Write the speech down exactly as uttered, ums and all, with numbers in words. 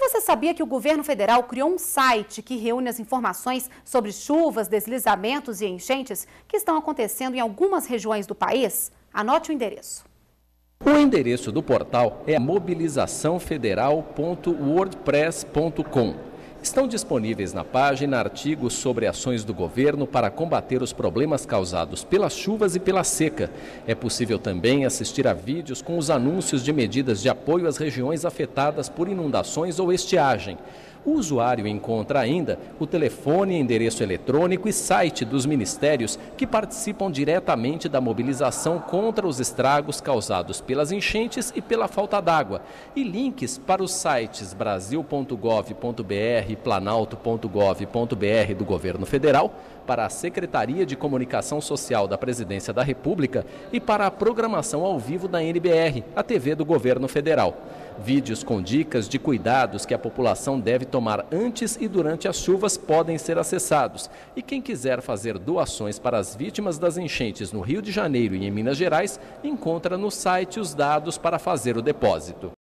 você sabia que o governo federal criou um site que reúne as informações sobre chuvas, deslizamentos e enchentes que estão acontecendo em algumas regiões do país? Anote o endereço. O endereço do portal é mobilização federal ponto wordpress ponto com. Estão disponíveis na página artigos sobre ações do governo para combater os problemas causados pelas chuvas e pela seca. É possível também assistir a vídeos com os anúncios de medidas de apoio às regiões afetadas por inundações ou estiagem. O usuário encontra ainda o telefone, endereço eletrônico e site dos ministérios que participam diretamente da mobilização contra os estragos causados pelas enchentes e pela falta d'água, e links para os sites brasil ponto gov ponto br e planalto ponto gov ponto br do Governo Federal, para a Secretaria de Comunicação Social da Presidência da República e para a programação ao vivo da N B R, a T V do Governo Federal. Vídeos com dicas de cuidados que a população deve tomar antes e durante as chuvas podem ser acessados. E quem quiser fazer doações para as vítimas das enchentes no Rio de Janeiro e em Minas Gerais, encontra no site os dados para fazer o depósito.